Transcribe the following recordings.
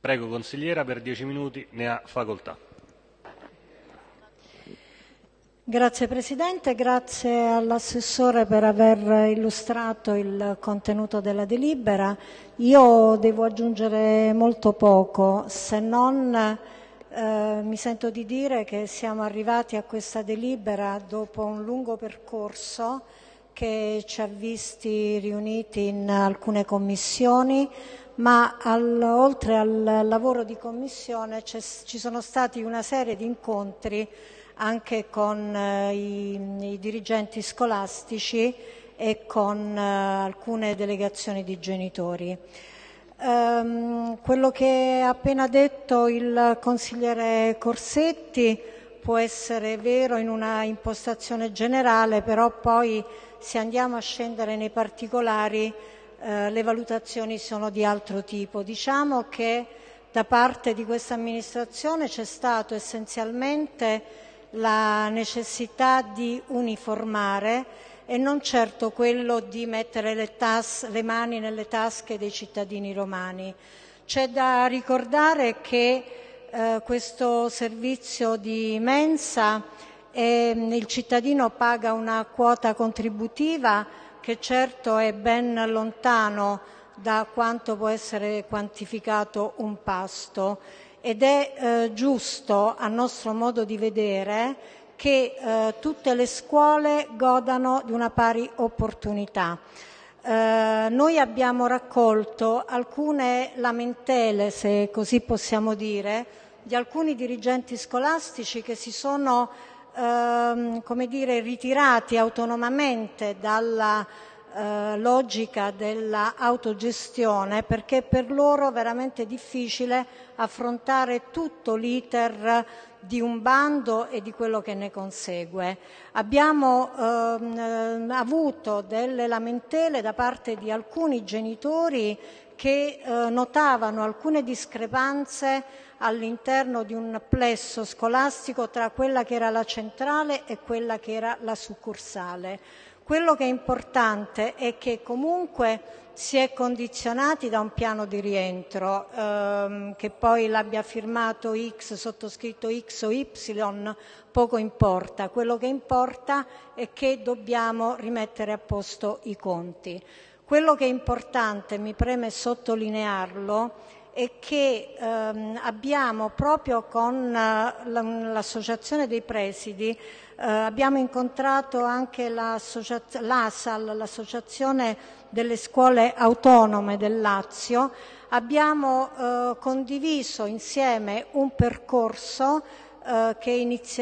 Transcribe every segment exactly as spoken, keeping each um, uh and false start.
Prego consigliera, per dieci minuti ne ha facoltà. Grazie Presidente, grazie all'assessore per aver illustrato il contenuto della delibera. Io devo aggiungere molto poco, se non eh, mi sento di dire che siamo arrivati a questa delibera dopo un lungo percorso che ci ha visti riuniti in alcune commissioni, ma al, oltre al lavoro di commissione ci sono stati una serie di incontri anche con eh, i, i dirigenti scolastici e con eh, alcune delegazioni di genitori. Um, quello che ha appena detto il consigliere Corsetti può essere vero in una impostazione generale, però poi se andiamo a scendere nei particolari eh, le valutazioni sono di altro tipo. Diciamo che da parte di questa amministrazione c'è stato essenzialmente la necessità di uniformare e non certo quello di mettere le, tas- le mani nelle tasche dei cittadini romani. C'è da ricordare che eh, questo servizio di mensa eh, il cittadino paga una quota contributiva che certo è ben lontano da quanto può essere quantificato un pasto. Ed è eh, giusto, a nostro modo di vedere, che eh, tutte le scuole godano di una pari opportunità. Eh, noi abbiamo raccolto alcune lamentele, se così possiamo dire, di alcuni dirigenti scolastici che si sono ehm, come dire, ritirati autonomamente dalla Eh, logica dell'autogestione, perché per loro è veramente difficile affrontare tutto l'iter di un bando e di quello che ne consegue. Abbiamo ehm, avuto delle lamentele da parte di alcuni genitori che eh, notavano alcune discrepanze all'interno di un plesso scolastico tra quella che era la centrale e quella che era la succursale. Quello che è importante è che comunque si è condizionati da un piano di rientro, ehm, che poi l'abbia firmato X, sottoscritto X o Y, poco importa. Quello che importa è che dobbiamo rimettere a posto i conti. Quello che è importante, mi preme sottolinearlo, è che ehm, abbiamo proprio con uh, l'associazione dei presidi eh, abbiamo incontrato anche l'A S A L, l'associazione delle scuole autonome del Lazio. Abbiamo eh, condiviso insieme un percorso eh, che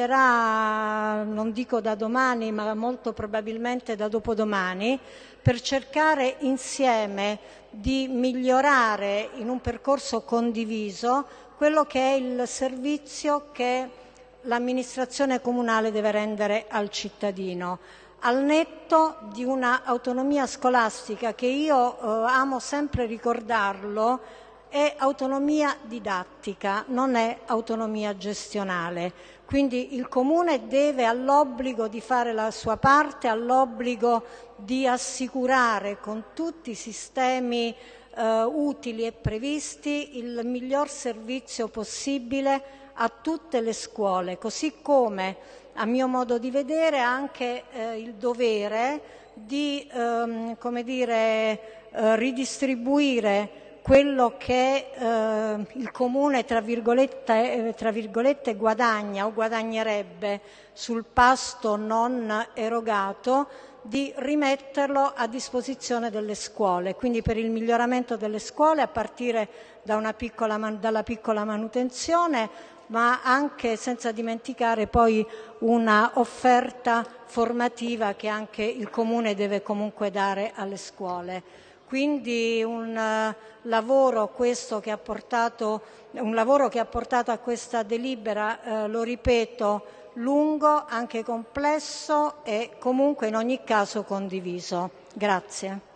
inizierà, non dico da domani, ma molto probabilmente da dopodomani, per cercare insieme di migliorare in un percorso condiviso quello che è il servizio che l'amministrazione comunale deve rendere al cittadino, al netto di una autonomia scolastica che io eh, amo sempre ricordarlo, è autonomia didattica, non è autonomia gestionale. Quindi il Comune deve all'obbligo di fare la sua parte, all'obbligo di assicurare con tutti i sistemi eh, utili e previsti il miglior servizio possibile a tutte le scuole, così come, a mio modo di vedere, anche eh, il dovere di ehm, come dire, eh, ridistribuire quello che eh, il Comune tra virgolette, eh, tra virgolette guadagna o guadagnerebbe sul pasto non erogato, di rimetterlo a disposizione delle scuole, quindi per il miglioramento delle scuole a partire da una piccola, dalla piccola manutenzione, ma anche senza dimenticare poi una offerta formativa che anche il Comune deve comunque dare alle scuole. Quindi un uh, lavoro questo che ha portato, un lavoro che ha portato a questa delibera, eh, lo ripeto, lungo, anche complesso e comunque in ogni caso condiviso. Grazie.